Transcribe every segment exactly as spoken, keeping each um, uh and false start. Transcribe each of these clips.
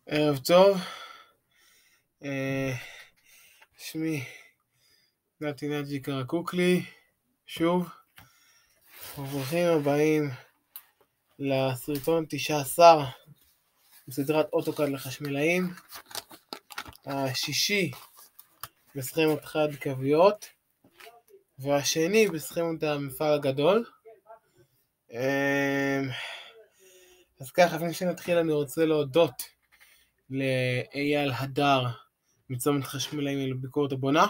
ערב טוב, שמי נתי נג'י קרקוקלי, שוב, וברוכים הבאים לסרטון תשע עשרה בסדרת אוטוקאד לחשמלאים, השישי בסכימות חד קוויות, והשני בסכימות המפעל הגדול. אז ככה, לפני שנתחיל אני רוצה להודות לאייל הדר מצומת חשמלאים אל ביקורת הבונה,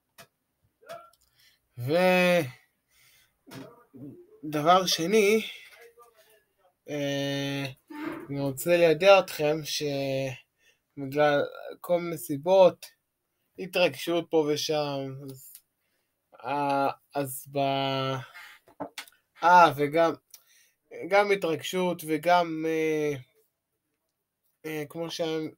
ודבר שני, אני רוצה לידע אתכם שבגלל כל מיני סיבות, התרגשות פה ושם, אז, אז ב... אה, וגם גם התרגשות וגם אה, אה, כמו שהיה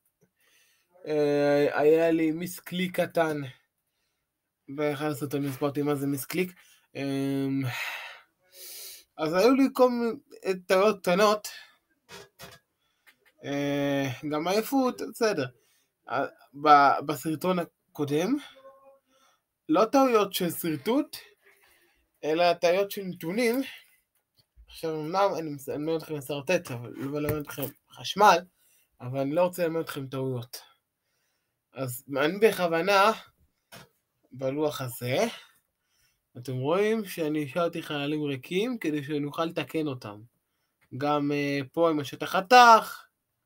אה, לי מיס קליק קטן באחד הסרטונים, הסברתי מה זה מיס קליק. אה, אז היו לי כל מיני טעויות קטנות, אה, גם עייפות, בסדר. בסרטון הקודם, לא טעויות של סרטוט, אלא טעויות של נתונים. עכשיו אמנם אני מלמד אתכם לסרטט, אבל לא מלמד אתכם חשמל, אבל אני לא רוצה ללמד אתכם טעויות. אז אני בכוונה, בלוח הזה, אתם רואים שאני השארתי חללים ריקים, כדי שאני אוכל לתקן אותם. גם uh, פה עם השטח חתך.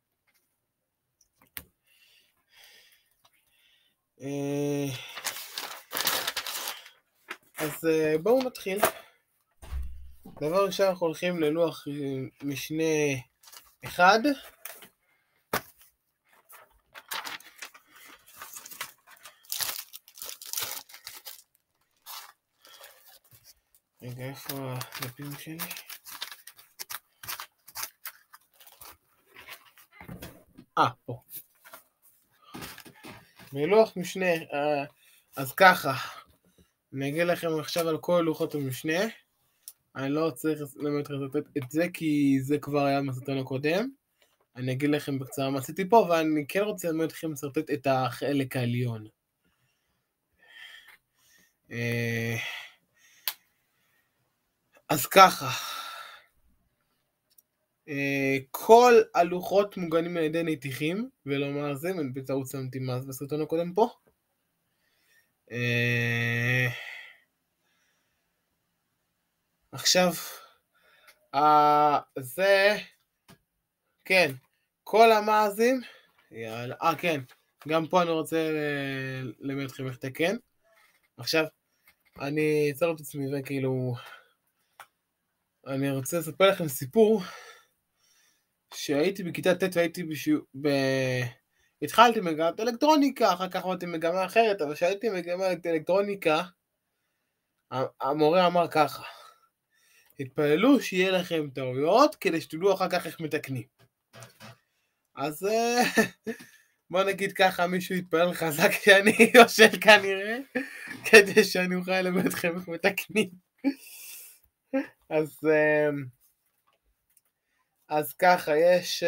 Uh, אז uh, בואו נתחיל. דבר ראשון, אנחנו הולכים ללוח משנה אחד. רגע, איפה הדפים שלי? אה, פה. בלוח משנה, אז ככה, אני אגיד לכם עכשיו על כל לוחות המשנה. אני לא צריך ללמד לסרטט את זה, כי זה כבר היה בסרטון הקודם. אני אגיד לכם בקצרה מה עשיתי פה, ואני כן רוצה ללמד לכם לסרטט את החלק העליון. אז ככה, כל הלוחות מוגנים על ידי נתיכים, ולא מה זה, אני בטעות שמתי מה זה בסרטון הקודם פה. עכשיו, זה, כן, כל המעזים, יאללה, אה כן, גם פה אני רוצה ללמד אתכם איך לתקן. עכשיו, אני אצלם את עצמי וכאילו, אני רוצה לספר לכם סיפור, שהייתי בכיתה ט' והייתי בשיעור, ב... התחלתי מגמת אלקטרוניקה, אחר כך עברתי מגמה אחרת, אבל כשהייתי מגמת אלקטרוניקה, המורה אמר ככה, התפללו שיהיה לכם טעויות, כדי שתדעו אחר כך איך מתקנים. אז בוא נגיד ככה, מישהו יתפלל חזק שאני יושב כנראה, כדי שאני אוכל ללמד אתכם איך מתקנים. אז, אז ככה, יש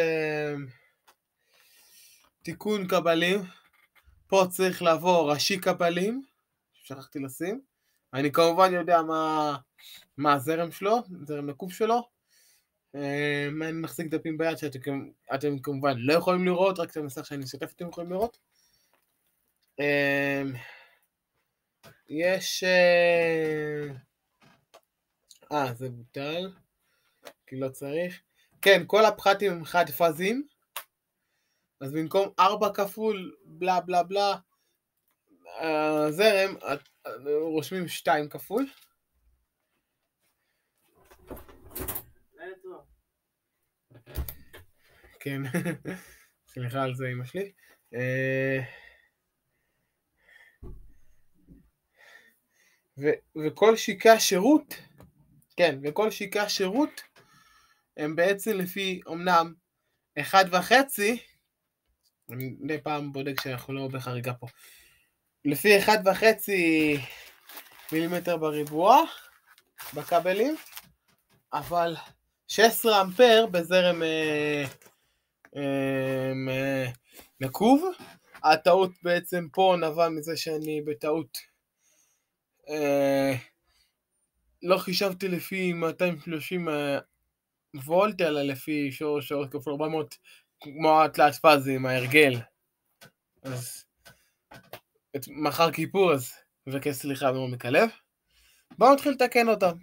תיקון קבלים, פה צריך לעבור ראשי קבלים, שכחתי לשים, אני כמובן יודע מה, מה הזרם שלו, זרם נקוב שלו, אני מחזיק דפים ביד שאתם אתם כמובן לא יכולים לראות, רק את המסך שאני אשתף אתם יכולים לראות. יש, אה זה בוטל, כי לא צריך, כן, כל הפחתים הם חד פזים, אז במקום ארבע כפול בלה בלה בלה זרם, רושמים שתיים כפול. כן, סליחה על זה אמא שלי. וכל שיקה שירות, כן, וכל שיקה שירות הם בעצם לפי אומנם אחד וחצי, אני די פעם בודק שאנחנו לא בחריגה פה, לפי אחד וחצי מילימטר בריבוע בכבלים, אבל שש עשרה אמפר בזרם אה, אה, נקוב. הטעות בעצם פה נבע מזה שאני בטעות אה, לא חישבתי לפי מאתיים ושלושים וולט, אלא לפי שורש שורש כפול ארבע מאות, כמו התלת פאזי עם ההרגל. אז את מחר כיפור, אז מבקש סליחה מעומק הלב. בואו נתחיל לתקן אותם.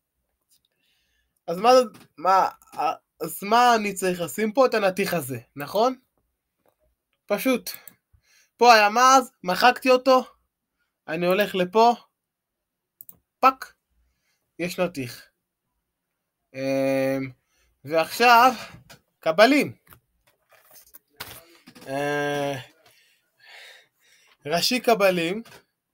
אז מה, מה, אז מה אני צריך לשים פה? את הנתיך הזה, נכון? פשוט. פה היה מאז, מחקתי אותו, אני הולך לפה, פק, יש נתיך. ועכשיו, קבלים. ראשי קבלים,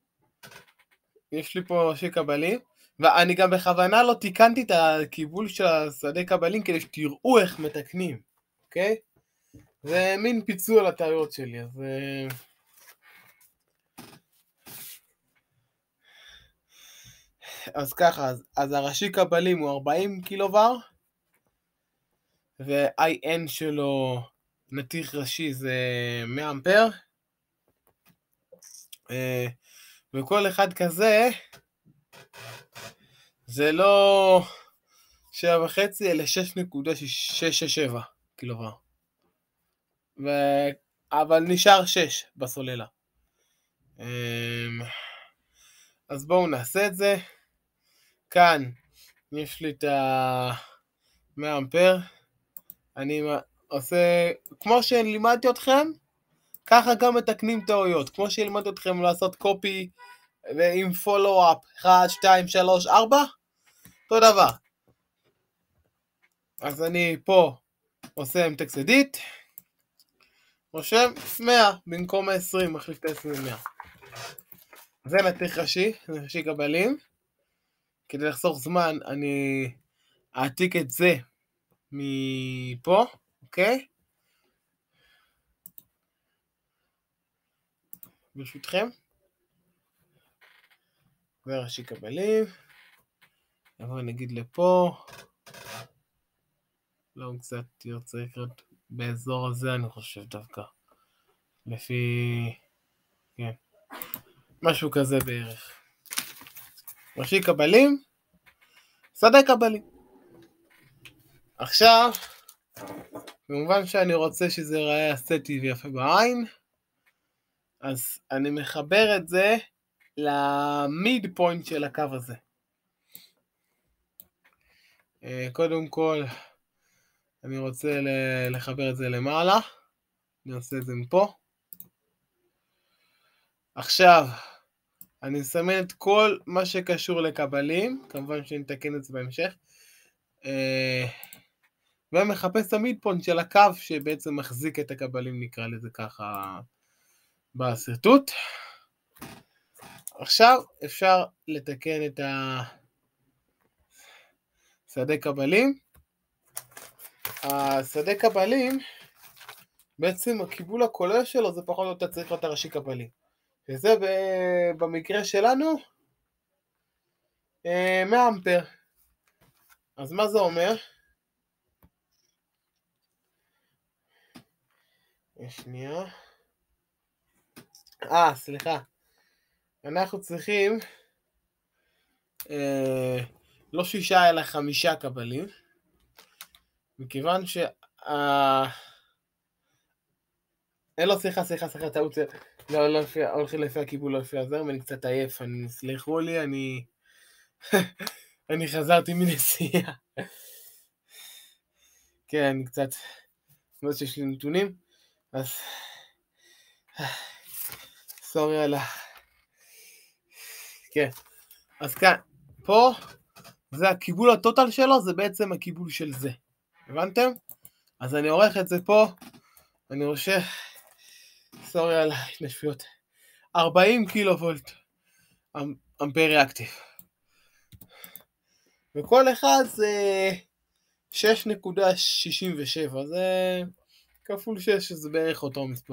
יש לי פה ראשי קבלים, ואני גם בכוונה לא תיקנתי את הקיבול של השדה קבלים כדי שתראו איך מתקנים, אוקיי? זה מין פיצול הטעויות שלי, אז... אז ככה, אז, אז הראשי קבלים הוא ארבעים קילוואר, ו-איי אן שלו, נתיך ראשי, זה מאה אמפר, וכל אחד כזה, זה לא שבע וחצי, אלא שש נקודה שש שש שבע קילוואר. ו... אבל נשאר שש בסוללה. אז בואו נעשה את זה. כאן יש לי את ה-מאה אמפר. אני עושה, כמו שלימדתי אתכם, ככה גם מתקנים טעויות. כמו שלימדתי אתכם לעשות קופי ועם פולו-אפ אחת, שתיים, שלוש, ארבע, אותו דבר. אז אני פה עושה עם טקסט אדיט, רושם מאה במקום עשרים, מחליף את ה-עשרים ל-מאה. זה נתיך ראשי, זה ראשי קבלים. כדי לחסוך זמן, אני אעתיק את זה מפה, אוקיי? ברשותכם. זה ראשי קבלים. אבל נגיד לפה. לא, הוא קצת יוצא לקרות באזור הזה, אני חושב דווקא. לפי... כן. משהו כזה בערך. ראשי קבלים. שדה קבלים. עכשיו, במובן שאני רוצה שזה ייראה אסתטי ויפה בעין, אז אני מחבר את זה למיד פוינט של הקו הזה. קודם כל, אני רוצה לחבר את זה למעלה. אני עושה את זה מפה. עכשיו, אני אסמן את כל מה שקשור לקבלים, כמובן שנתקן את זה בהמשך, ומחפש את המיד פוינט של הקו שבעצם מחזיק את הקבלים, נקרא לזה ככה בסרטוט. עכשיו אפשר לתקן את השדה קבלים. השדה קבלים, בעצם הקיבול הכולל שלו זה פחות או יותר צריך להיות הראשי קבלים. וזה במקרה שלנו מאה אמפר. אז מה זה אומר? שנייה. אה, סליחה. אנחנו צריכים אה, לא שישה אלא חמישה קבלים. מכיוון ש... אה, אין לו, סליחה, סליחה, סליחה, טעות, לא, לא לפי, הולכים לפי הקיבול, לא לפי הזרם, אני קצת עייף, אני, סליחו לי, אני... אני חזרתי מנסיעה. כן, אני קצת... לא שיש לי נתונים, אז... סורי על ה... כן, אז כאן, פה, זה הקיבול הטוטל שלו, זה בעצם הקיבול של זה. הבנתם? אז אני עורך את זה פה, אני רושם, סורי על ההתנשפויות, ארבעים קילו וולט אמפר ריאקטיב. וכל אחד זה שש נקודה שישים ושבע, זה כפול שש, זה בערך אותו מספר.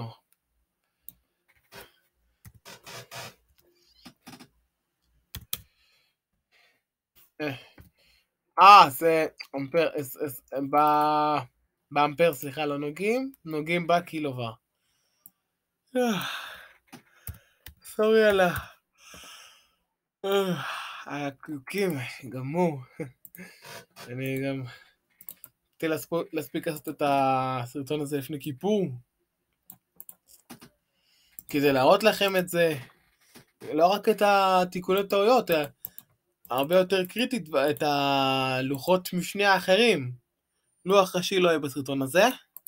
אה, זה אמפר, באמפר, סליחה, לא נוגעים, נוגעים בקילוואט. סורי על ה... הקלוקים, גמור. אני גם... רציתי להספיק לעשות את הסרטון הזה לפני כיפור. כדי להראות לכם את זה. לא רק את התיקוני טעויות, הרבה יותר קריטית את הלוחות משנה האחרים. לוח ראשי לא יהיה בסרטון הזה.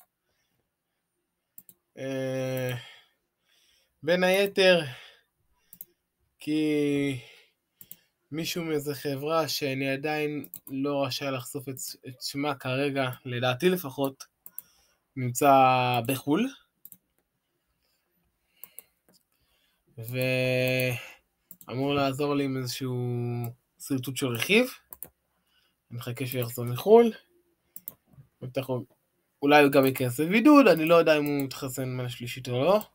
בין היתר, כי מישהו מאיזה חברה שאני עדיין לא רשאי לחשוף את, את שמה כרגע, לדעתי לפחות, נמצא בחול. ואמור לעזור לי עם איזשהו סרטוט של רכיב. אני מחכה שיחזור מחול. אולי הוא גם ייכנס לבידוד, אני לא יודע אם הוא מתחסן מנה שלישית או לא.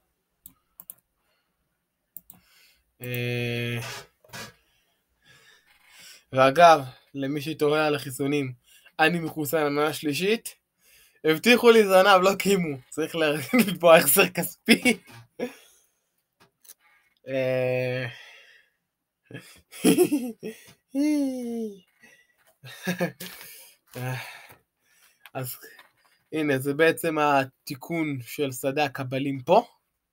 ואגב, למי שתוהה על החיסונים, אני מחוסן על מנה שלישית. הבטיחו לי זנב, לא קיימו. צריך לתבוע החזר כספי. אז הנה, זה בעצם התיקון של שדה הקבלים פה.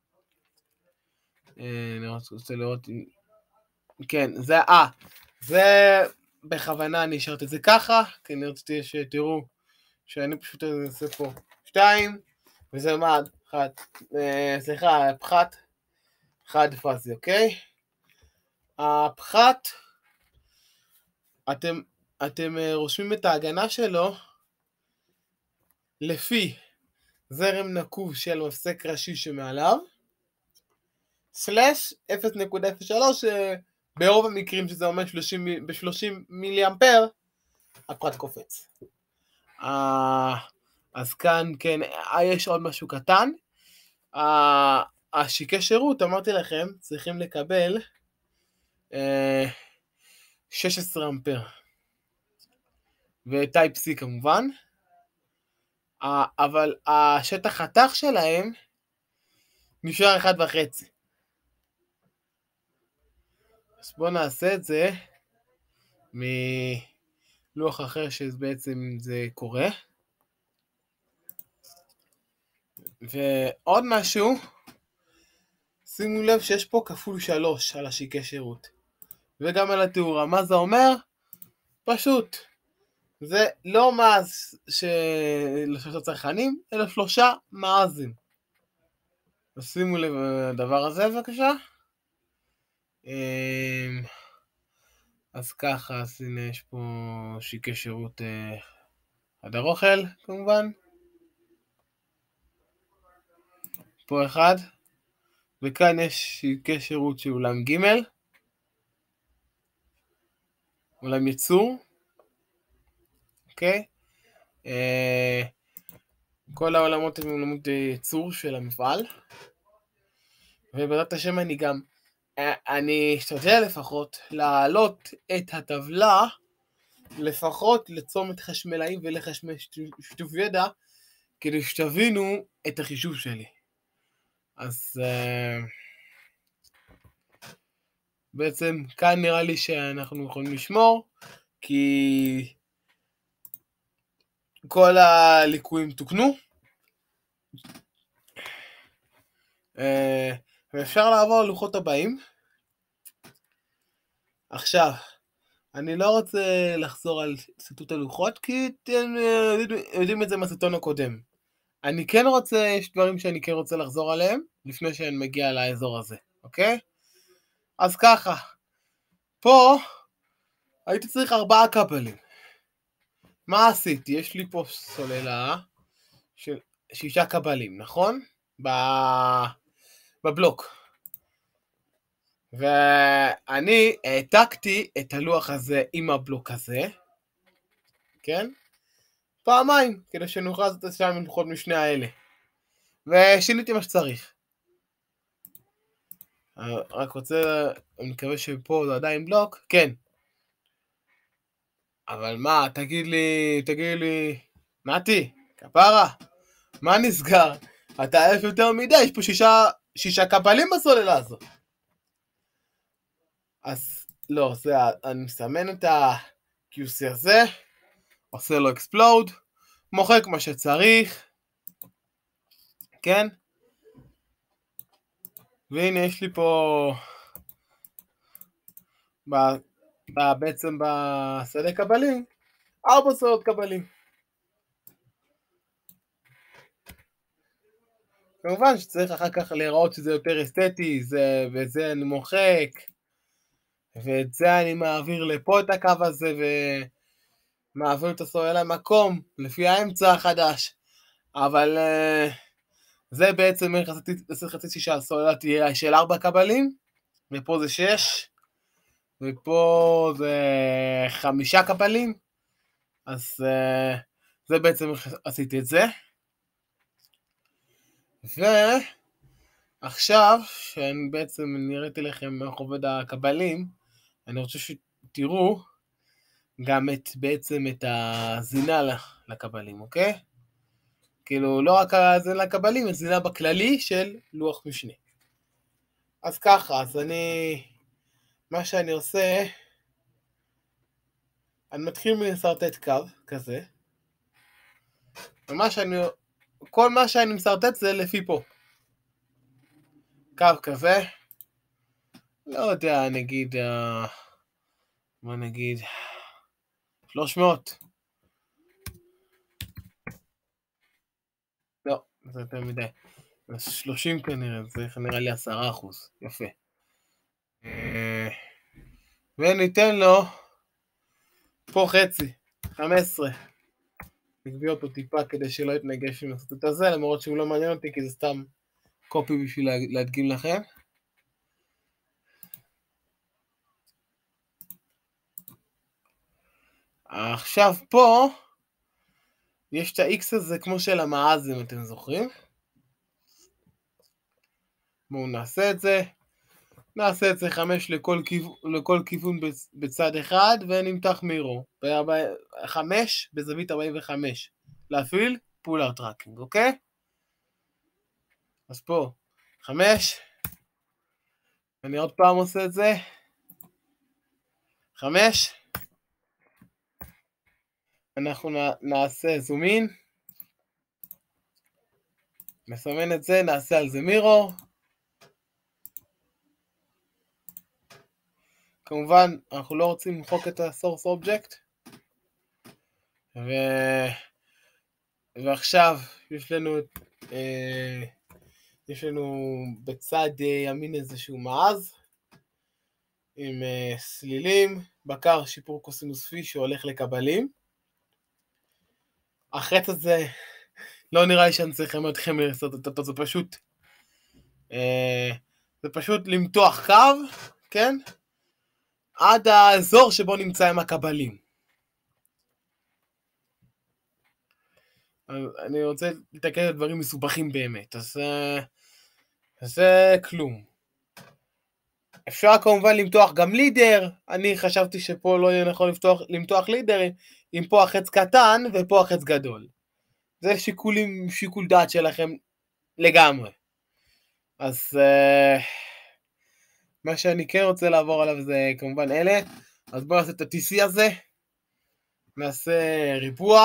אני רוצה לראות... כן, זה... אה, זה בכוונה אני אשארת את זה ככה, כי אני רציתי שתראו שאני פשוט אעשה פה שתיים, וזה מד, אחד, סליחה, פחת, אחד פאזי, אוקיי? הפחת, אתם, אתם רושמים את ההגנה שלו לפי זרם נקוב של מפסק ראשי שמעליו, סלש אפס נקודה אפס שלוש, ברוב המקרים שזה אומר ב-שלושים מילי אמפר, הפחת קופץ. אז כאן, כן, יש עוד משהו קטן. השיקי שירות, אמרתי לכם, צריכים לקבל שש עשרה אמפר. וטייפ C כמובן. אבל השטח חתך שלהם נשאר אחד וחצי. אז בואו נעשה את זה מלוח אחר שבעצם זה קורה. ועוד משהו, שימו לב שיש פה כפול שלוש על השיקי שירות. וגם על התאורה. מה זה אומר? פשוט. זה לא מאז לשלושה צרכנים, אלא שלושה מאזים. אז שימו לב לדבר הזה בבקשה. אז ככה, אז הנה יש פה שיקי שירות חדר אוכל כמובן. פה אחד. וכאן יש שיקי שירות של אולם ג', אולם ייצור. אוקיי? כל העולמות הם עולמות ייצור של המפעל. ובעזרת השם אני גם, אני אשתדל לפחות להעלות את הטבלה לפחות לצומת חשמלאים ולחשמל שיתוף ידע, כדי שתבינו את החישוב שלי. אז בעצם כאן נראה לי שאנחנו יכולים לשמור, כי כל הליקויים תוקנו. ואפשר לעבור ללוחות הבאים. עכשיו, אני לא רוצה לחזור על סרטוט הלוחות, כי אתם יודעים את זה מהסרטון הקודם. אני כן רוצה, יש דברים שאני כן רוצה לחזור עליהם, לפני שאני מגיע לאזור הזה, אוקיי? אז ככה, פה הייתי צריך ארבעה קבלים. מה עשיתי? יש לי פה סוללה של שישה קבלים, נכון? בבלוק. ואני העתקתי את הלוח הזה עם הבלוק הזה, כן? פעמיים, כדי שנוכל לעשות את שם לוחות משני האלה. ושיניתי מה שצריך. רק רוצה, אני מקווה שפה זה עדיין בלוק, כן. אבל מה, תגיד לי, תגיד לי, נתי, כפרה, מה נסגר? אתה אלף יותר מדי, יש פה שישה שישה קבלים בסוללה הזאת. אז לא, זה, אני מסמן את ה-קיו סי הזה, עושה לו explode, מוחק מה שצריך, כן? והנה יש לי פה, ב, ב, בעצם בשדה קבלים, ארבע סוללות קבלים. כמובן שצריך אחר כך להראות שזה יותר אסתטי, זה, וזה אני מוחק, ואת זה אני מעביר לפה את הקו הזה, ומעביר את הסוללה למקום, לפי האמצע החדש. אבל uh, זה בעצם איך רציתי שהסוללה תהיה של ארבע קבלים, ופה זה שש, ופה זה חמישה קבלים, אז uh, זה בעצם איך עשיתי את זה. ועכשיו, שאני בעצם נראיתי לכם איך עובד הקבלים, אני רוצה שתראו גם את, בעצם את הזינה לקבלים, אוקיי? כאילו, לא רק הזינה לקבלים, את זינה בכללי של לוח משנה. אז ככה, אז אני, מה שאני עושה, אני מתחיל מלסרטט קו כזה, ומה שאני, כל מה שאני מסרטט זה לפי פה. קו כזה, לא יודע, נגיד, מה נגיד, שלוש מאות. לא, זה יותר מדי. שלושים כנראה, זה נראה לי עשרה אחוז. יפה. וניתן לו פה חצי, חמש עשרה. נגביא אותו טיפה כדי שלא יתנגש עם הסרטוט הזה, למרות שהוא לא מעניין אותי, כי זה סתם קופי בשביל להדגים לכם. עכשיו פה, יש את ה-X הזה כמו של המעז, אם אתם זוכרים. בואו נעשה את זה. נעשה את זה חמש לכל, כיו... לכל כיוון בצד אחד, ונמתח מירו. חמש בזווית ארבעים וחמש. להפעיל פולר טראקינג, אוקיי? אז פה, חמש. אני עוד פעם עושה את זה. חמש. אנחנו נעשה זומין. נסמן את זה, נעשה על זה מירו. כמובן, אנחנו לא רוצים למחוק את ה-source object. ו... ועכשיו יש לנו, אה, יש לנו בצד ימין איזשהו מעז, עם אה, סלילים, בקר שיפור קוסינוס פי שהולך לקבלים. החץ הזה, לא נראה לי שאני צריך ללמד אתכם לעשות אותו, זה פשוט, אה, זה פשוט למתוח קו, כן? עד האזור שבו נמצא עם הקבלים. אני רוצה לתקן את דברים מסובכים באמת, אז זה כלום. אפשר כמובן למתוח גם לידר, אני חשבתי שפה לא יהיה נכון למתוח, למתוח לידר, אם פה החץ קטן ופה החץ גדול. זה שיקולים, שיקול דעת שלכם לגמרי. אז uh, מה שאני כן רוצה לעבור עליו זה כמובן אלה, אז בואו נעשה את ה-טי סי הזה, נעשה ריבוע,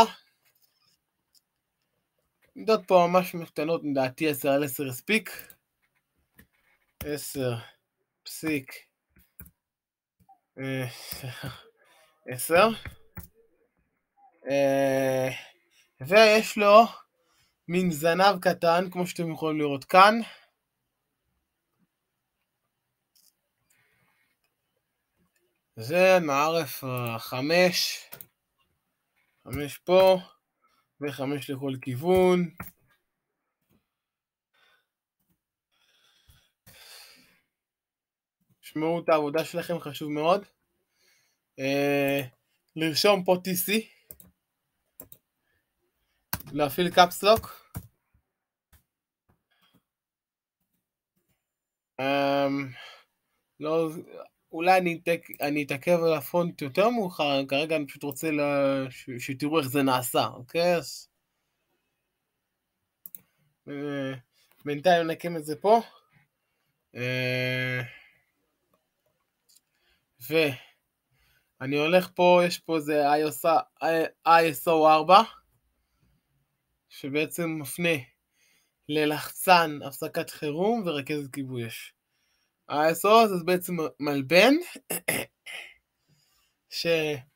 נמדוד פה ממש מקטנות, לדעתי עשר על עשר הספיק, עשר פסיק עשר, ויש לו מין זנב קטן, כמו שאתם יכולים לראות כאן, זה מערף חמש, חמש פה, וחמש לכל כיוון. שמעו את העבודה שלכם, חשוב מאוד. אה, לרשום פה טי סי, להפעיל קאפסלוק. אה, לא, אולי אני, תק, אני אתעכב על הפונט יותר מאוחר, כרגע אני פשוט רוצה לה, ש, שתראו איך זה נעשה, אוקיי? אז, אה, בינתיים נקם את זה פה. ואני הולך פה, יש פה איזה איי אס או ארבע, שבעצם מפנה ללחצן הפסקת חירום ורכזת כיבוי אש. ה-איי אס או זה בעצם מלבן, ש...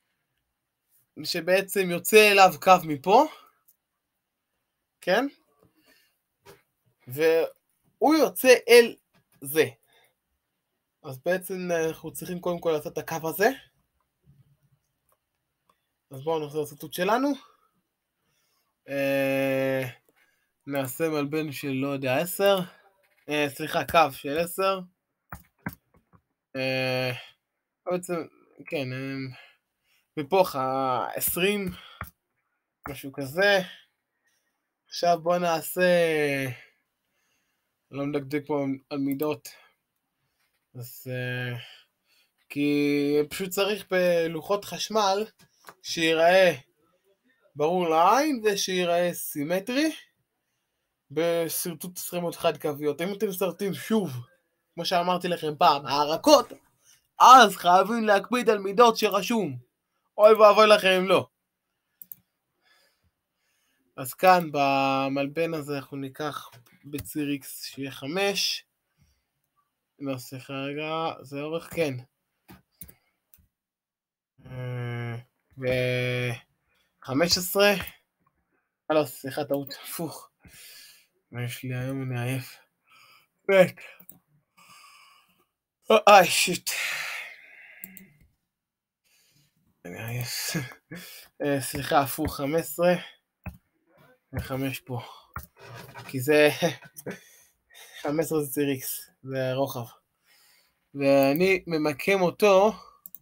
שבעצם יוצא אליו קו מפה, כן? והוא יוצא אל זה. אז בעצם אנחנו צריכים קודם כל לעשות את הקו הזה. אז בואו נעשה את הציטוט שלנו. אה, נעשה מלבן של לא יודע עשר. אה, סליחה, קו של עשר. אה, בעצם, כן, מפה עשרים, משהו כזה. עכשיו בואו נעשה, לא מדקדק פה על מידות, אז uh, כי פשוט צריך בלוחות חשמל שיראה ברור לעין ושיראה סימטרי בסרטוט עשרים ואחת קוויות. אם אתם סרטים שוב, כמו שאמרתי לכם פעם, הערקות, אז חייבים להקפיד על מידות שרשום. אוי ואבוי לכם אם לא. אז כאן במלבן הזה אנחנו ניקח בציר X שיהיה חמש. לא, סליחה רגע, זה אורך, כן. ו-חמש עשרה. לא, סליחה, טעות, הפוך. מה יש לי היום? אני עייף. בית. אוי, שיט. אני עייף. סליחה, הפוך, חמש עשרה. ו-חמש פה. כי זה... חמש עשרה זה ציר X, זה רוחב. ואני ממקם אותו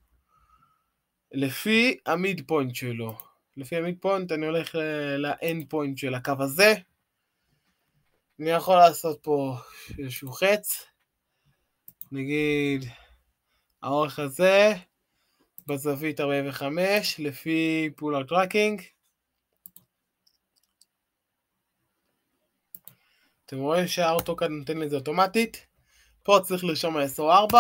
לפי המיד פוינט שלו. לפי המיד פוינט אני הולך לאנד פוינט של הקו הזה. אני יכול לעשות פה איזשהו חץ. נגיד האורך הזה בזווית ארבעים וחמש לפי פולר טראקינג. אתם רואים שהאוטוקאד נותן לזה אוטומטית. פה צריך לרשום איי אס או ארבע.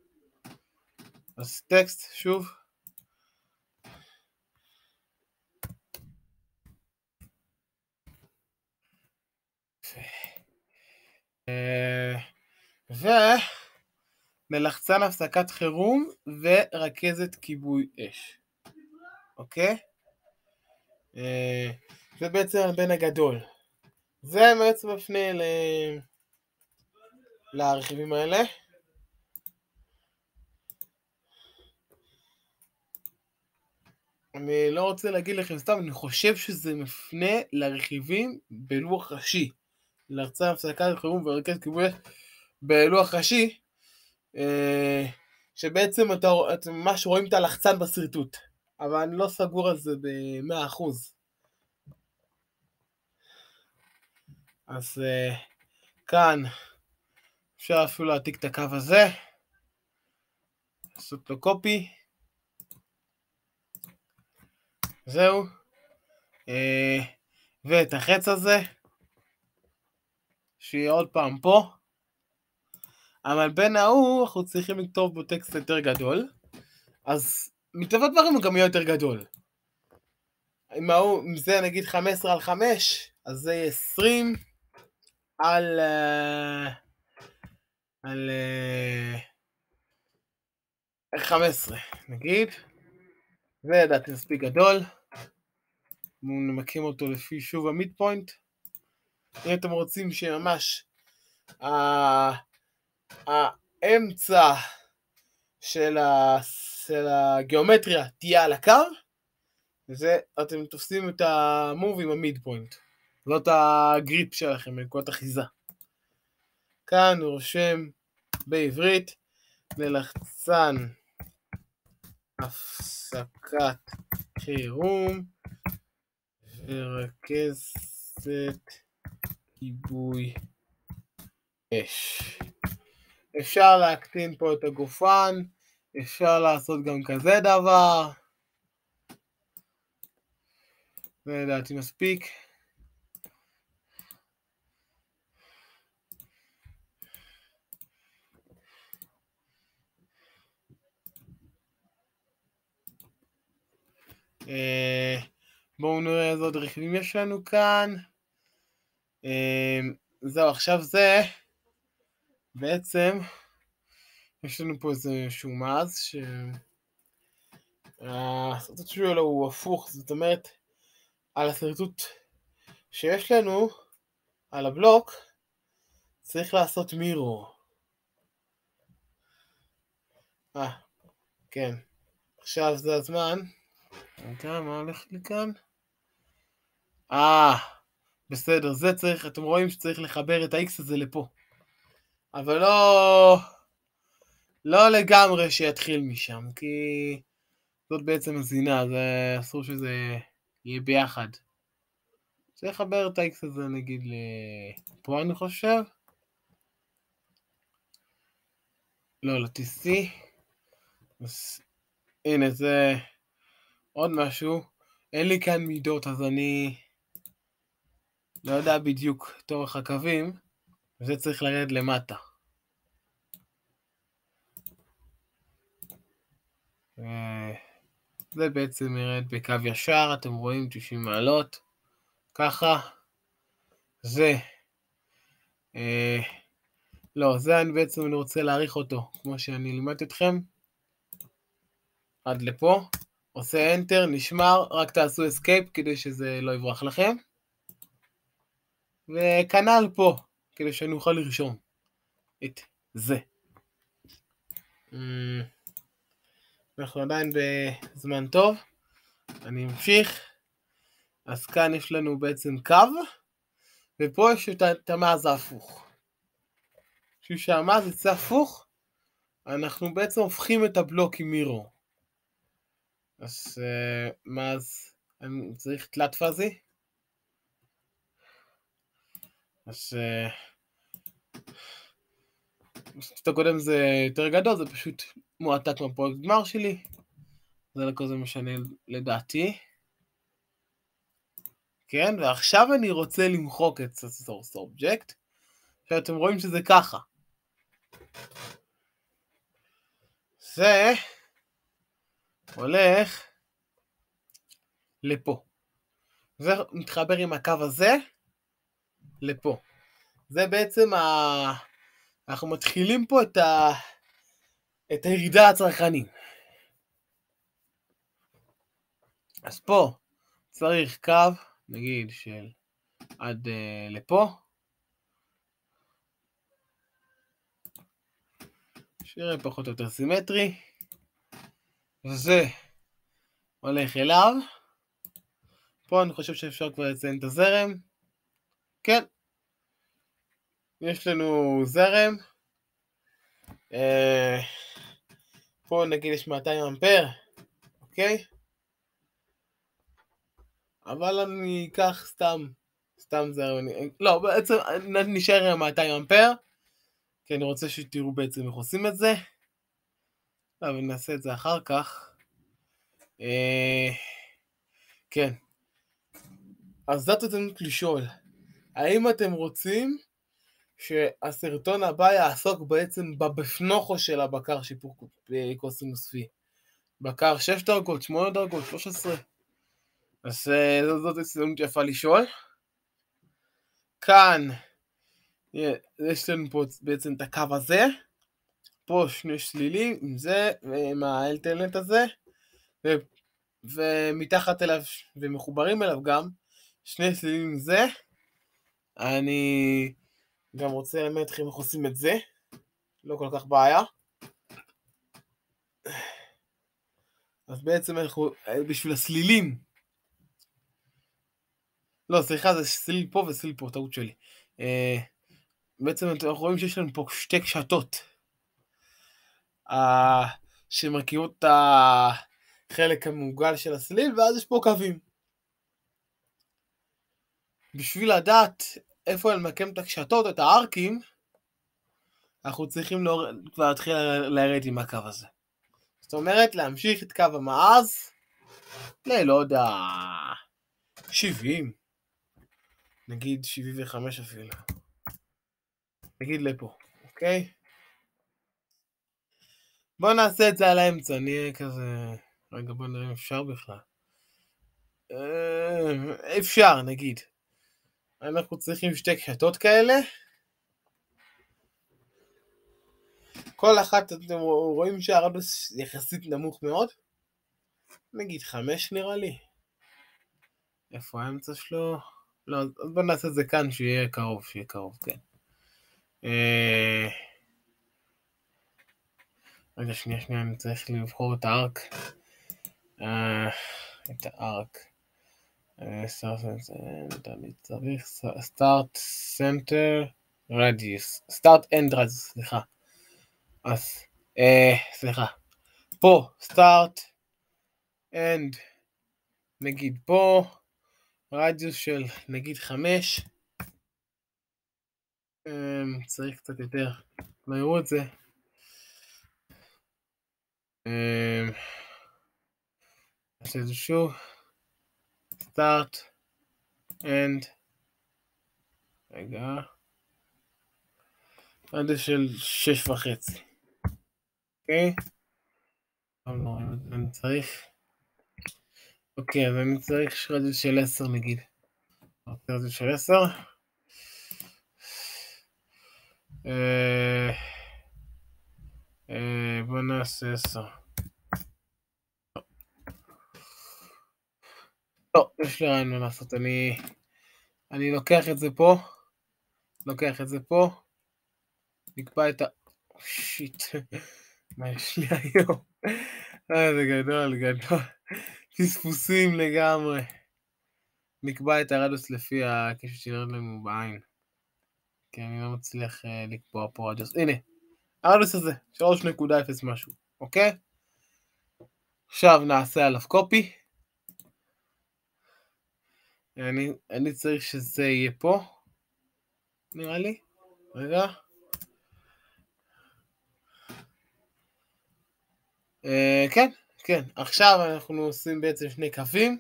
אז טקסט שוב. ולחצן הפסקת חירום ורכזת כיבוי אש. אוקיי? זה בעצם המלבן הגדול. זה בעצם מפנה ל... לרכיבים האלה. אני לא רוצה להגיד לכם סתם, אני חושב שזה מפנה לרכיבים בלוח ראשי. לחצן הפסקת חירום ורכזת כיבוי אש בלוח ראשי, שבעצם אתה, אתם ממש רואים את הלחצן בסרטוט. אבל אני לא סגור על זה ב-מאה אחוז. אז uh, כאן אפשר אפילו להעתיק את הקו הזה, לעשות לו קופי, זהו, uh, ואת החץ הזה, שיהיה עוד פעם פה. המלבן ההוא אנחנו צריכים לכתוב בו טקסט יותר גדול, אז מטבע דברים הוא גם יהיה יותר גדול. אם, ההוא, אם זה נגיד חמש עשרה על חמש, אז זה יהיה עשרים על... Uh, על uh, חמש עשרה נגיד, ולדעתי מספיק גדול. נמקים אותו לפי שוב המיד פוינט. אם אתם רוצים שממש האמצע של, ה, של הגיאומטריה תהיה על הקו, וזה אתם תופסים את המוב עם המיד פוינט, לא את הגריפ שלכם, נקודת אחיזה. כאן הוא רושם בעברית ללחצן הפסקת חירום ורכזת כיבוי אש. אפשר להקטין פה את הגופן, אפשר לעשות גם כזה דבר. זה לדעתי מספיק. בואו נראה איזה עוד רכיבים יש לנו כאן. זהו, עכשיו זה, בעצם, יש לנו פה איזשהו מאז, שהשרטוט שלו הוא הפוך, זאת אומרת, על השרטוט שיש לנו, על הבלוק, צריך לעשות מירור. אה, כן. עכשיו זה הזמן. רגע, מה הולך לי כאן? אה, בסדר, זה צריך, אתם רואים שצריך לחבר את ה-X הזה לפה. אבל לא, לא לגמרי שיתחיל משם, כי זאת בעצם הזינה, זה אסור שזה יהיה ביחד. צריך לחבר את ה-X הזה נגיד לפה אני חושב. לא, ל-טי סי. אז הנה זה עוד משהו. אין לי כאן מידות אז אני לא יודע בדיוק את אורך הקווים. וזה צריך לרדת למטה. זה בעצם ירד בקו ישר, אתם רואים תשעים מעלות. ככה. זה. אה, לא, זה אני בעצם אני רוצה להאריך אותו, כמו שאני לימדתי אתכם. עד לפה. עושה Enter, נשמר, רק תעשו Escape כדי שזה לא יברח לכם. וכנ"ל פה, כדי שאני אוכל לרשום את זה. אנחנו עדיין בזמן טוב. אני אמשיך. אז כאן יש לנו בעצם קו, ופה יש את המאז ההפוך. בשביל שהמאז יצא הפוך, אנחנו בעצם הופכים את הבלוק עם מירור. אז מאז אני צריך תלת פאזי. אז בסרטוט הקודם זה יותר גדול, זה פשוט מועתק מהפרויקט גמר שלי. זה לא כזה משנה לדעתי. כן, ועכשיו אני רוצה למחוק את source object. עכשיו אתם רואים שזה ככה. זה הולך לפה. זה מתחבר עם הקו הזה לפה. זה בעצם ה... אנחנו מתחילים פה את ה... את הירידה הצרכנים. אז פה צריך קו, נגיד של עד uh, לפה. שיראה פחות או יותר סימטרי. וזה הולך אליו. פה אני חושב שאפשר כבר לציין את הזרם. כן. יש לנו זרם. Uh, פה נגיד יש מאתיים אמפר. אוקיי? אבל אני אקח סתם, סתם זרם. אני, לא, בעצם נשאר עם מאתיים אמפר. כי אני רוצה שתראו בעצם איך עושים את זה. אבל נעשה את זה אחר כך. Uh, כן. אז זאת הזדמנות לשאול, האם אתם רוצים שהסרטון הבא יעסוק בעצם בבפנוכו של הבקר שיפור קוסינוס פי? בקר שש דרגות, שמונה דרגות, שלוש עשרה. אז זאת הזדמנות יפה לשאול. כאן יש לנו פה בעצם את הקו הזה. פה שני שלילים עם זה ועם האלטרנט הזה. ו... ומתחת אליו ומחוברים אליו גם שני סלילים עם זה. אני גם רוצה ללמד אתכם איך עושים את זה. לא כל כך בעיה. אז בעצם אנחנו, בשביל הסלילים. לא, סליחה, זה סליל פה וסליל פה, טעות שלי. בעצם אנחנו רואים שיש לנו פה שתי קשתות. שמרכיבות את החלק המעוגל של הסליל, ואז יש פה קווים. בשביל לדעת איפה למקם את הקשתות, את הארקים, אנחנו צריכים כבר להתחיל לרדת עם הקו הזה. זאת אומרת, להמשיך את קו המאז, לא יודע, שבעים. נגיד שבעים וחמש אפילו. נגיד לפה, אוקיי? בואו נעשה את זה על האמצע, נהיה כזה... רגע, בואו נראה אם אפשר בכלל. אה, אפשר, נגיד. אנחנו צריכים שתי קשתות כאלה. כל אחת, אתם רואים שהרדיוס יחסית נמוך מאוד? נגיד חמש נראה לי. איפה האמצע שלו? לא, אז בוא נעשה את זה כאן, שיהיה קרוב, שיהיה קרוב, כן. אה... רגע, שנייה, שנייה, אני צריך לבחור את הארק. אה... את הארק. אני צריך start center radius. start end radius, סליחה. אז, אה, סליחה. פה, start end, נגיד פה, רדיוס של נגיד חמש. צריך קצת יותר, לא יראו את זה. נעשה את זה שוב. start end, רגע, רדיוס של שש וחצי. אוקיי? אני צריך, אוקיי, אז אני צריך רדיוס של עשר נגיד. רדיוס של עשר. בוא נעשה עשר. לא, יש לי רעיון מה לעשות. אני אני לוקח את זה פה, לוקח את זה פה, נקבע את ה... שיט, מה יש לי היום? אה, זה גדול, גדול. פספוסים לגמרי. נקבע את הרדיוס לפי הקשת שירד לנו בעין. כי אני לא מצליח לקבוע פה רדיוס. הנה, הרדיוס הזה, שלוש נקודה אפס משהו, אוקיי? עכשיו נעשה עליו קופי. אני, אני צריך שזה יהיה פה, נראה לי. רגע. אה, כן, כן. עכשיו אנחנו עושים בעצם שני קווים.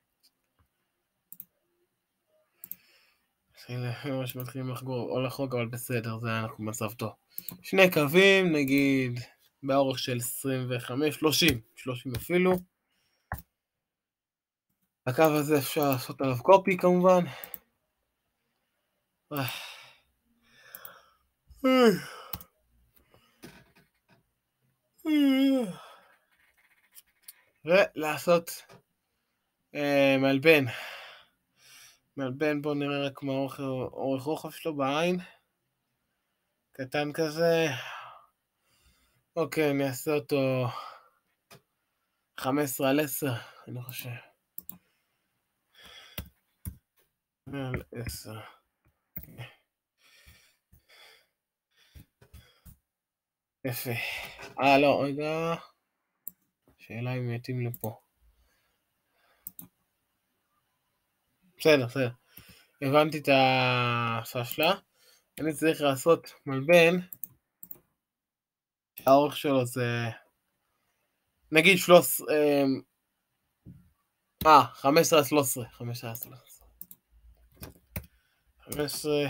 ממש מתחילים לחגור או לחוג, אבל בסדר, זה אנחנו במצב טוב. שני קווים, נגיד, באורך של עשרים וחמש, שלושים, שלושים אפילו. הקו הזה אפשר לעשות עליו קופי כמובן. ולעשות אה, מלבן. מלבן, בואו נראה רק מה אורך, אורך רוחב שלו בעין. קטן כזה. אוקיי, אני אעשה אותו חמש עשרה על עשר, אני חושב. על עשר. יפה. אה, לא, רגע. שאלה אם יתאים לפה. בסדר, בסדר. הבנתי את ההערכה שלה. אני צריך לעשות מלבן. האורך שלו זה... נגיד שלוש עשרה... אה, חמש עשרה על שלוש עשרה. חמש עשרה על שלוש עשרה. חמש עשרה...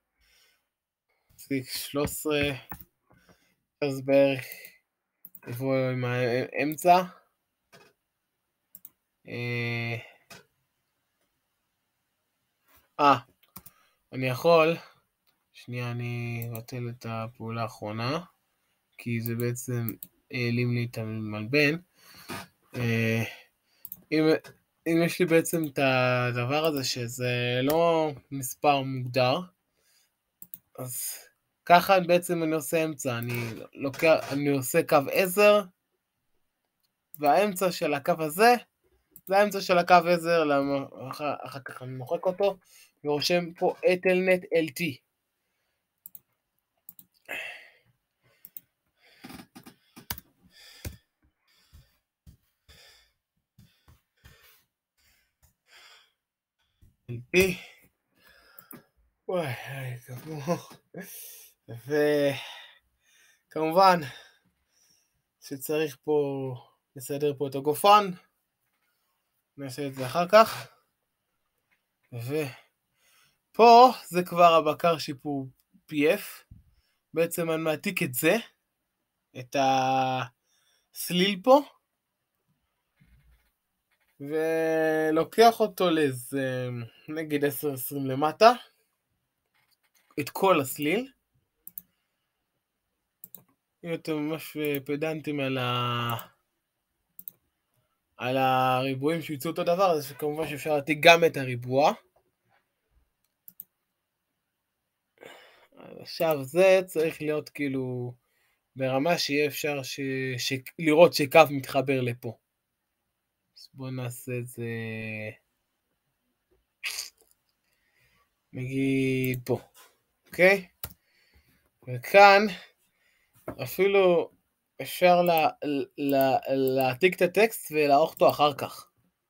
שלוש עשרה... אז בערך... איפה עם האמצע? אה... אה... אני יכול... שנייה, אני אבטל את הפעולה האחרונה, כי זה בעצם העלים לי את המלבן. אם, אם יש לי בעצם את הדבר הזה שזה לא מספר מוגדר, אז ככה בעצם אני עושה אמצע. אני לוקח, אני עושה קו עזר, והאמצע של הקו הזה, זה האמצע של הקו עזר, אחר, אחר כך אני מוחק אותו, ורושם פה אתלנט אל טי. אלפי, וואי, וכמובן שצריך פה לסדר פה את הגופן, נעשה את זה אחר כך, ופה זה כבר הבקר שיפור פי אף, בעצם אני מעתיק את זה, את הסליל פה, ולוקח אותו לאיזה, נגיד עשר עשרים למטה, את כל הסליל. אם אתם ממש פדנטים על ה... על הריבועים שיצאו אותו דבר, אז כמובן שאפשר להעתיק גם את הריבוע. עכשיו זה צריך להיות כאילו ברמה שיהיה אפשר ש... ש... לראות שקו מתחבר לפה. אז בואו נעשה את זה, נגיד פה, אוקיי? וכאן אפילו אפשר לה... לה... להעתיק את הטקסט ולערוך אותו אחר כך.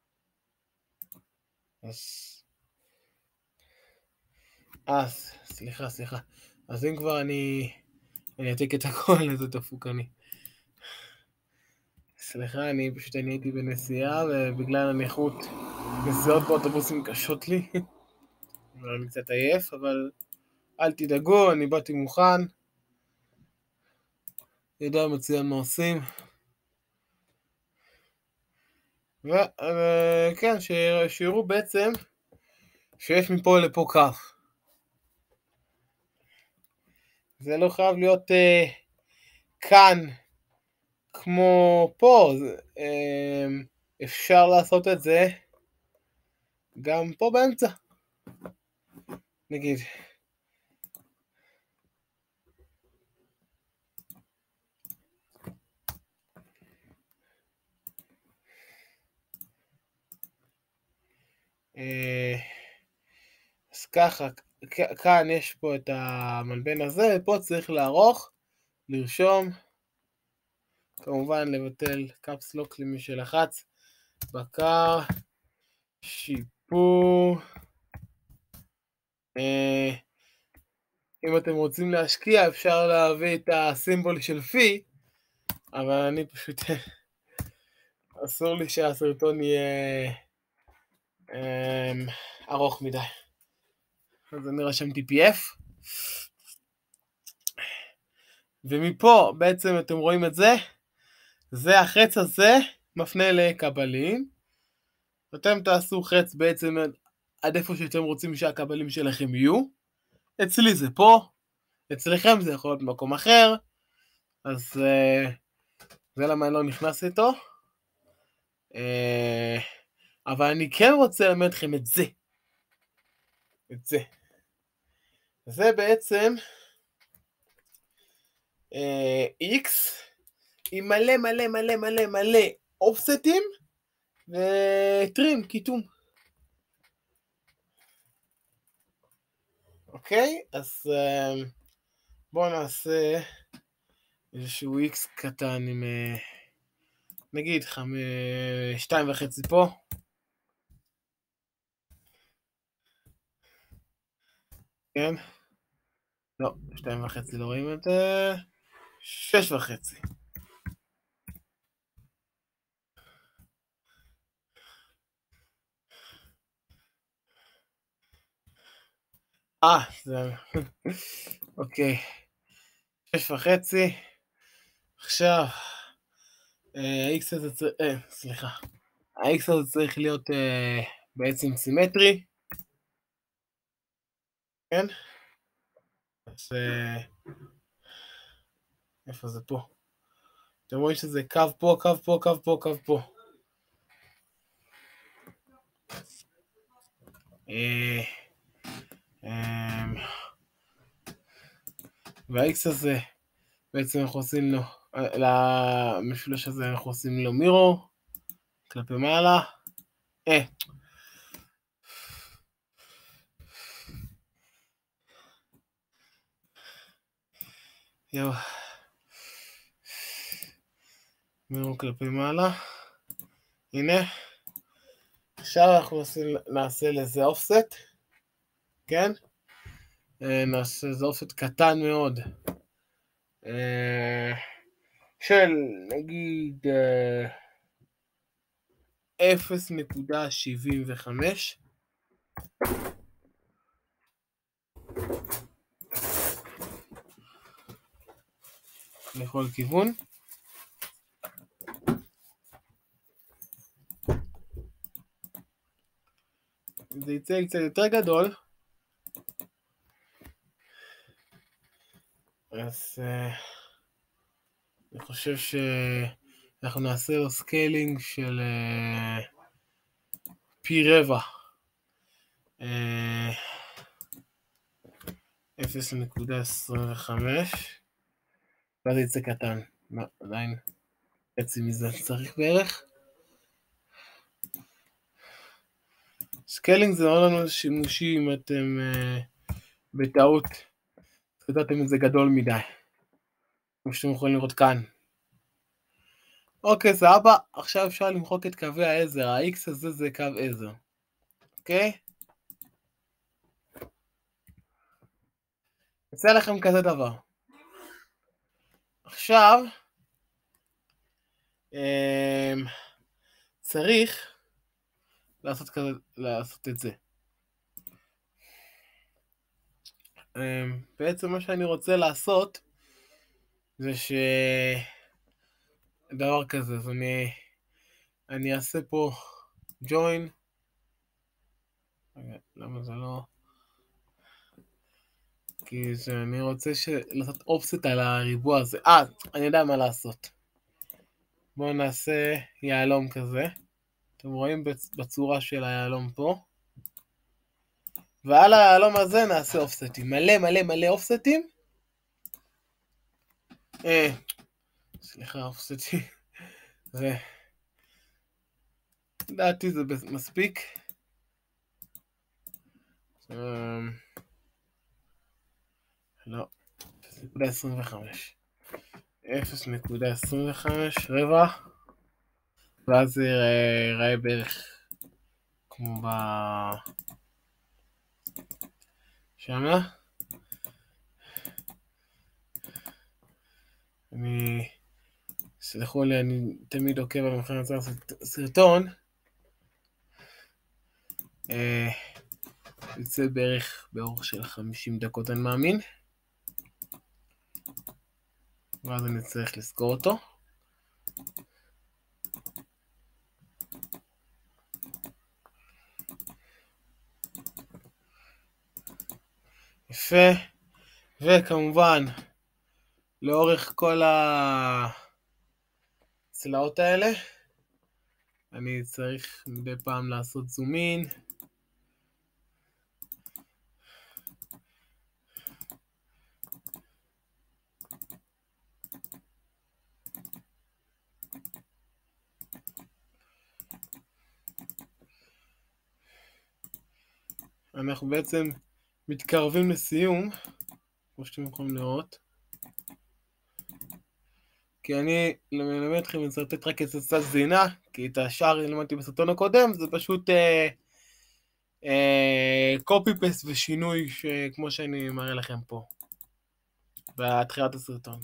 אז... אה, סליחה, סליחה. אז אם כבר אני... אני אעתיק את הכל, איזה דפוק אני. סליחה, אני פשוט אני הייתי בנסיעה, ובגלל הנכות נסיעות באוטובוסים קשות לי. אני קצת עייף, אבל אל תדאגו, אני באתי מוכן. יודע מצוין מה עושים. וכן, שיראו בעצם שיש מפה לפה קו. זה לא חייב להיות uh, כאן כמו פה, uh, אפשר לעשות את זה גם פה באמצע, נגיד. Uh, אז ככה, כאן יש פה את המלבן הזה, ופה צריך לערוך, לרשום, כמובן לבטל קאפסלוק למי שלחץ, בקר, שיפור, אה, אם אתם רוצים להשקיע אפשר להביא את הסימבול של פי, אבל אני פשוט, אסור לי שהסרטון יהיה אה, ארוך מדי. אז אני רשמתי פי אף, ומפה בעצם אתם רואים את זה, זה החץ הזה מפנה לקבלים, אתם תעשו חץ בעצם עד איפה שאתם רוצים שהקבלים שלכם יהיו, אצלי זה פה, אצלכם זה יכול להיות במקום אחר, אז uh, זה למה אני לא נכנס איתו, uh, אבל אני כן רוצה ללמד לכם את זה, את זה, זה בעצם uh, X עם מלא מלא מלא מלא מלא אופסטים וטרים, קיטום. אוקיי, אז uh, בואו נעשה איזשהו X קטן עם uh, נגיד חמש, שתיים וחצי פה. כן? לא, שתיים וחצי לא רואים את זה. שש וחצי. אה, זה... אוקיי. שש וחצי. עכשיו, ה-X הזה צריך... אה, סליחה. ה-X הזה צריך להיות אה, בעצם סימטרי. כן? אז... אה, איפה זה פה? אתם רואים שזה קו פה, קו פה, קו פה, קו פה. אה... וה-X הזה בעצם אנחנו עושים לו, למשולש הזה אנחנו עושים לו מירו, כלפי מעלה, אה, יו, מירו כלפי מעלה, הנה, עכשיו אנחנו עושים, נעשה לזה אופסט, כן? נעשה לזה אופסט קטן מאוד, של נגיד אפס נקודה שבעים וחמש, לכל כיוון. זה יצא קצת יותר גדול. אז אני חושב שאנחנו נעשה לו סקיילינג של פי רבע. אפס נקודה עשרים וחמש. ואז יצא קטן. עדיין חצי מזה צריך בערך. סקיילינג זה מאוד שימושי אם אתם בטעות כתבתם את זה גדול מדי. כמו שאתם יכולים לראות כאן. אוקיי, סבבה. עכשיו אפשר למחוק את קווי העזר. ה-X הזה זה קו עזר. אוקיי? יצא לכם כזה דבר. עכשיו, צריך לעשות כזה, לעשות את זה. בעצם מה שאני רוצה לעשות, זה שדבר כזה, אז אני, אני אעשה פה join. למה זה לא? כי אני רוצה לעשות אופסט על הריבוע הזה. אה, אני יודע מה לעשות. בואו נעשה יעלום כזה. אתם רואים בצורה של היעלום פה. ועל היעלום הזה נעשה אופסטים. מלא מלא מלא אופסטים. אה, סליחה, אופסטים. ו... לדעתי זה מספיק. לא, אפס נקודה עשרים וחמש. אפס נקודה עשרים וחמש, רבע. ואז זה ייראה בערך כמו ב... שמה. אני... סלחו לי, אני תמיד עוקב על מבחן יוצר סרטון. יוצא בערך באורך של חמישים דקות, אני מאמין. ואז אני צריך לסגור אותו. יפה. וכמובן, לאורך כל הצלעות האלה, אני צריך מדי פעם לעשות זום אין. אנחנו בעצם מתקרבים לסיום, כמו שאתם יכולים לראות. כי אני למלמד אתכם לצרטט רק את הצד זינה, כי את השאר למדתי בסרטון הקודם, זה פשוט קופי פייסט ושינוי כמו שאני מראה לכם פה, בתחילת הסרטון.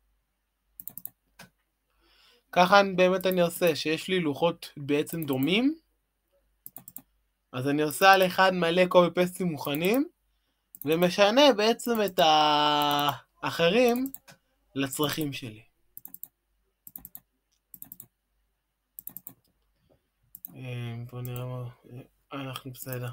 ככה באמת אני עושה, שיש לי לוחות בעצם דומים, אז אני עושה על אחד מלא קופי פייסטים מוכנים, ומשנה בעצם את האחרים לצרכים שלי. בואו נראה מה... אנחנו בסדר.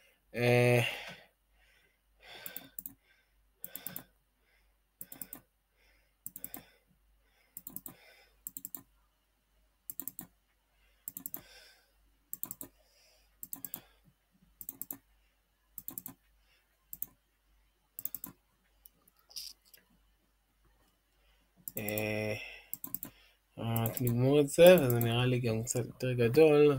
רק נגמור את זה, וזה נראה לי גם קצת יותר גדול.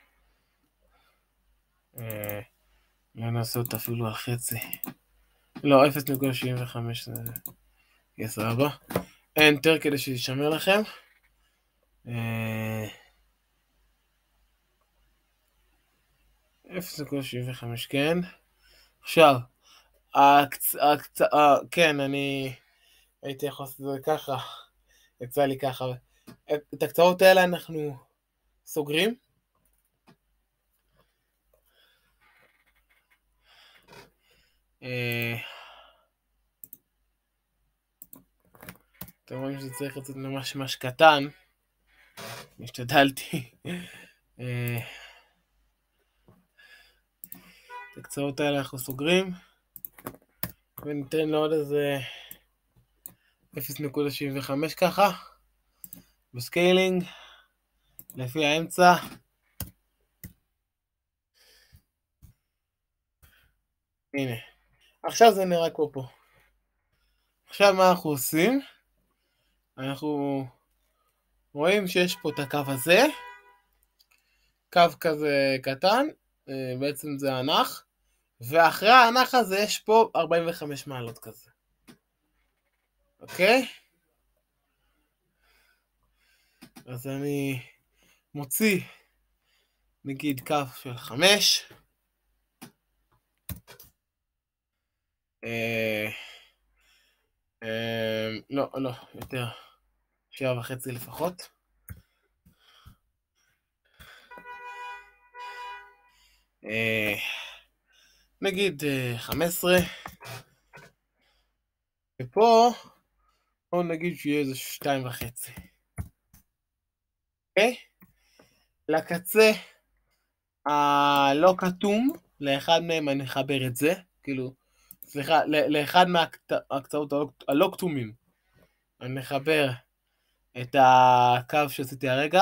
לא נעשה אותה אפילו על חצי. לא, אפס נקודה שבעים וחמש זה יהיה סבבה. Enter כדי שישמר לכם. אפס נקודה שבעים וחמש, כן. עכשיו, כן, אני הייתי יכול לעשות את זה ככה. יצא לי ככה. את הקצאות האלה אנחנו סוגרים. אתם רואים שזה צריך לצאת ממש ממש קטן. השתדלתי. הקצוות האלה אנחנו סוגרים, וניתן לו עוד איזה אפס נקודה שבעים וחמש ככה, בסקיילינג, לפי האמצע. הנה, עכשיו זה נראה כמו פה. עכשיו מה אנחנו עושים? אנחנו רואים שיש פה את הקו הזה, קו כזה קטן, בעצם זה האנך, ואחרי האנך הזה יש פה ארבעים וחמש מעלות כזה. אוקיי? אז אני מוציא נגיד קו של חמש, אה, אה, לא, לא, יותר, שבע וחצי לפחות. אה, נגיד חמש עשרה, ופה בואו נגיד שיהיה איזה שתיים וחצי. אוקיי? לקצה הלא כתום, לאחד מהם אני אחבר את זה, כאילו, סליחה, לאחד מהקצאות הלא כתומים, אני אחבר את הקו שעשיתי הרגע.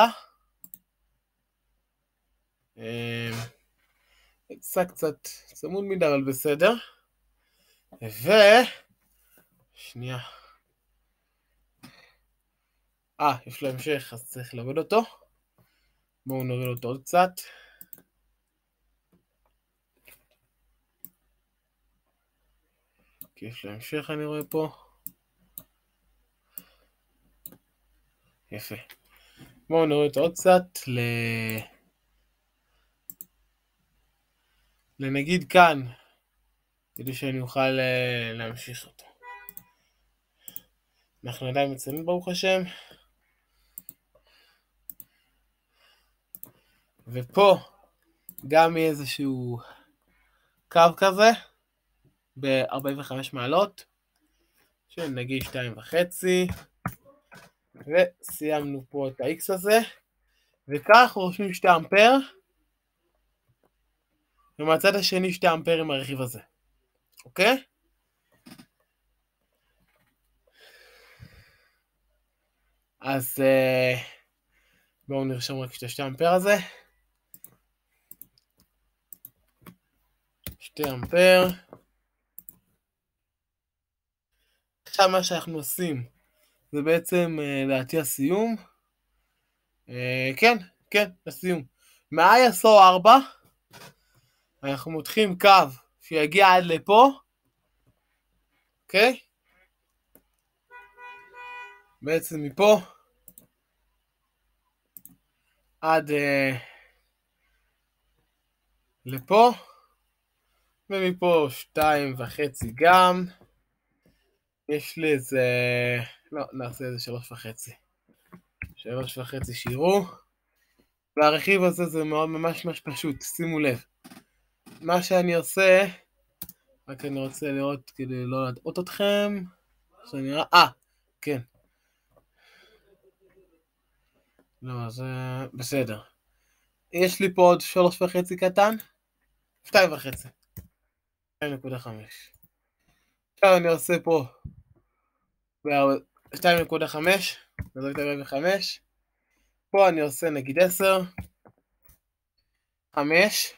יצא קצת צמוד מדי, אבל בסדר. ו... שנייה. אה, יש לו המשך, אז צריך להוריד אותו. בואו נוריד אותו עוד קצת. כי יש לו המשך, אני רואה פה. יפה. בואו נוריד אותו עוד קצת ל... לנגיד כאן, כדי שאני אוכל להמשיך אותו. אנחנו עדיין מציינים ברוך השם. ופה גם יהיה איזשהו קו כזה ב-ארבעים וחמש מעלות, שנגיד שתיים וחצי, וסיימנו פה את ה-X הזה, וכך רושמים שתי אמפר, ומהצד השני שתי אמפר עם הרכיב הזה, אוקיי? אז בואו נרשום רק את שתי אמפר הזה. שתי אמפר. עכשיו מה שאנחנו עושים זה בעצם לדעתי הסיום. כן, כן, הסיום. מה-איי אס או ארבע אנחנו מותחים קו שיגיע עד לפה, אוקיי? בעצם מפה עד uh, לפה, ומפה שתיים וחצי גם. יש לי איזה, לא, נעשה איזה שלוש וחצי. שלוש וחצי שירו. והרכיב הזה זה מאוד ממש ממש פשוט, שימו לב. מה שאני עושה, רק אני רוצה לראות כדי לא להטעות אתכם. שאני נראה, אה, כן. לא, זה בסדר. יש לי פה עוד שלוש וחצי קטן. שתיים וחצי. שתיים נקודה חמש. עכשיו אני עושה פה שתיים נקודה חמש. נזרוק את ארבעים וחמש. פה אני עושה נגיד עשר. חמש.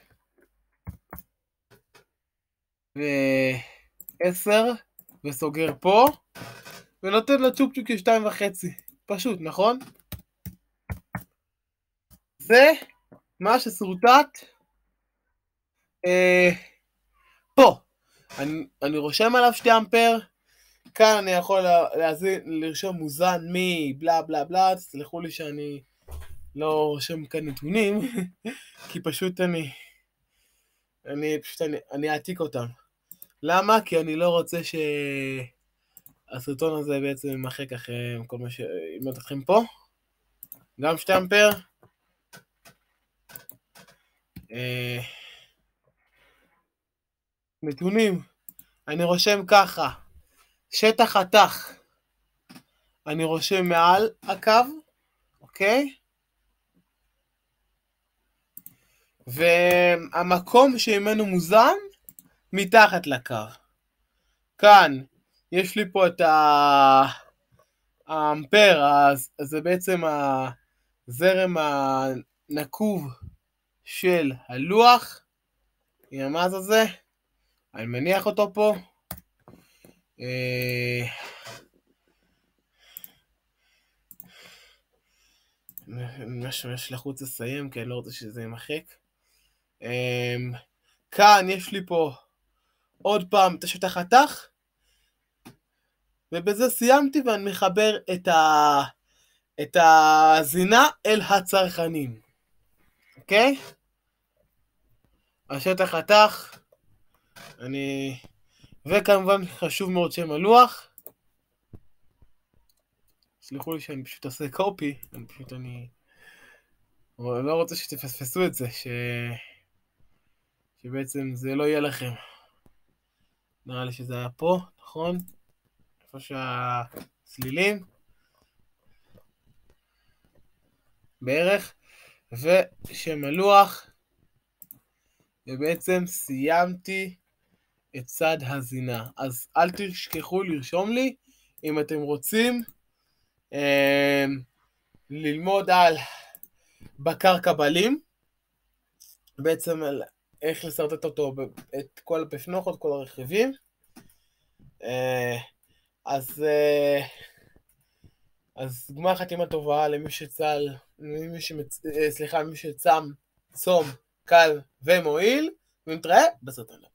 ו-עשר. וסוגר פה. ונותן לצ'ופצ'וק שתיים וחצי. פשוט, נכון? זה מה שסורטט אה, פה. אני, אני רושם עליו שתי אמפר. כאן אני יכול להזין, לרשום מוזן מבלה בלה בלה. תסלחו לי שאני לא רושם כאן נתונים, כי פשוט אני, אני פשוט אני, אני אעתיק אותם. למה? כי אני לא רוצה שהסרטון הזה בעצם ימחק אחרי כל מה שאימות אתכם פה. גם שתי אמפר. אה, נתונים. אני רושם ככה. שטח חתך. אני רושם מעל הקו. אוקיי? והמקום שממנו מוזן, מתחת לקו. כאן יש לי פה את האמפר, אז זה בעצם הזרם הנקוב של הלוח, עם המאז הזה, אני מניח אותו פה. ממש ממש לחוץ לסיים, כי אני לא רוצה שזה יימחק. כאן יש לי פה עוד פעם את השטח חתך, ובזה סיימתי ואני מחבר את, ה... את הזינה אל הצרכנים. אוקיי? השטח חתך, אני... וכמובן חשוב מאוד שם הלוח. סליחו לי שאני פשוט עושה קופי, אני פשוט אני... אבל לא רוצה שתפספסו את זה, ש... שבעצם זה לא יהיה לכם. נראה לי שזה היה פה, נכון? איפה שהצלילים. בערך. ושם הלוח. ובעצם סיימתי את צד הזינה. אז אל תשכחו לרשום לי אם אתם רוצים אה, ללמוד על בקר קבלים. בעצם על איך לסרטט אותו, את כל הפפנוחות, כל הרכיבים. אז אז גמר חתימה טובה למי שצל, למי שמצ... סליחה, למי שצם צום קל ומועיל, ונתראה בסרטון.